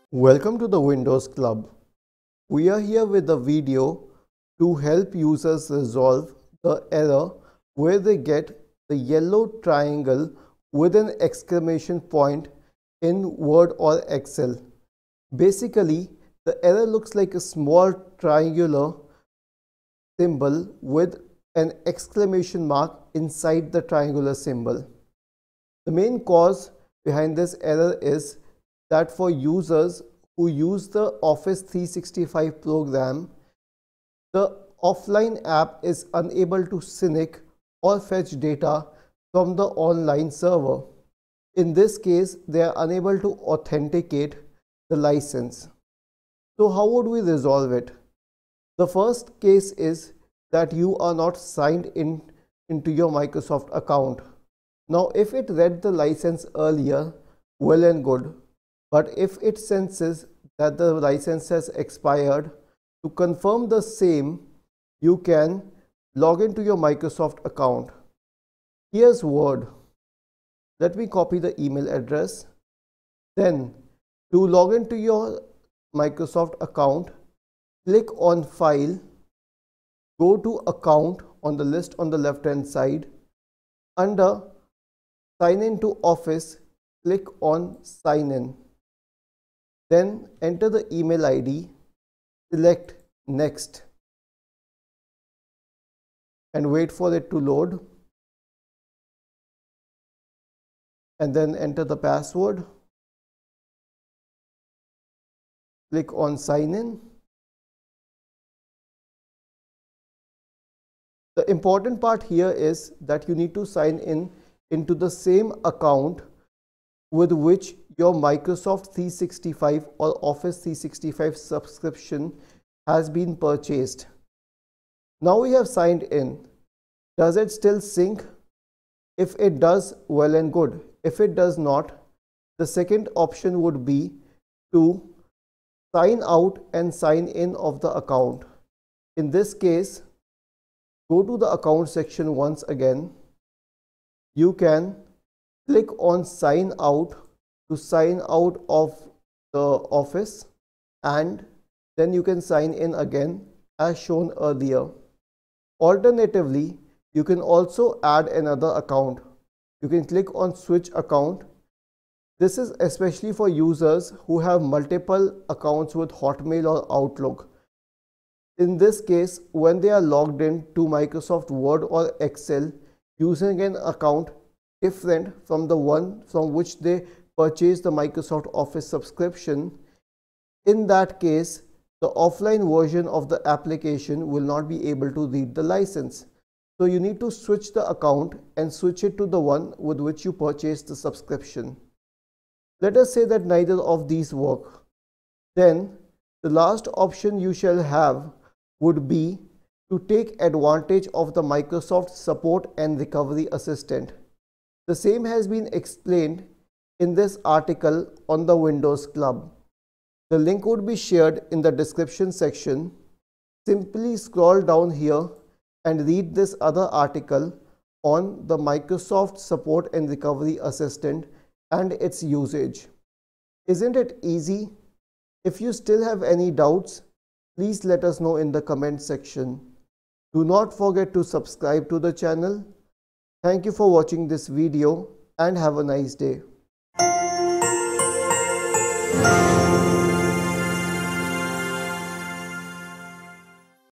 Welcome to the Windows Club. We are here with a video to help users resolve the error where they get the yellow triangle with an exclamation point in Word or Excel. Basically, the error looks like a small triangular symbol with an exclamation mark inside the triangular symbol. The main cause behind this error is that for users who use the Office 365 program, the offline app is unable to sync or fetch data from the online server. In this case, they are unable to authenticate the license. So how would we resolve it? The first case is that you are not signed into your Microsoft account. Now, if it read the license earlier, well and good. But if it senses that the license has expired, to confirm the same, you can log into your Microsoft account. Here's Word. Let me copy the email address. Then, to log into your Microsoft account, click on File, go to Account on the list on the left hand side. Under Sign in to Office, click on Sign in. Then enter the email ID, select Next and wait for it to load, and then enter the password. Click on Sign in. The important part here is that you need to sign in into the same account with which your Microsoft 365 or Office 365 subscription has been purchased. Now we have signed in. Does it still sync? If it does, well and good. If it does not, the second option would be to sign out and sign in of the account. In this case, go to the account section once again. You can click on Sign Out to sign out of the Office, and then you can sign in again as shown earlier. Alternatively, you can also add another account. You can click on Switch Account. This is especially for users who have multiple accounts with Hotmail or Outlook. In this case, when they are logged in to Microsoft Word or Excel using an account different from the one from which they purchase the Microsoft Office subscription, in that case, the offline version of the application will not be able to read the license. So you need to switch the account and switch it to the one with which you purchased the subscription. Let us say that neither of these work. Then the last option you shall have would be to take advantage of the Microsoft Support and Recovery Assistant. The same has been explained in this article on the Windows Club. The link would be shared in the description section. Simply scroll down here and read this other article on the Microsoft Support and Recovery Assistant and its usage. Isn't it easy? If you still have any doubts, please let us know in the comment section. Do not forget to subscribe to the channel. Thank you for watching this video and have a nice day.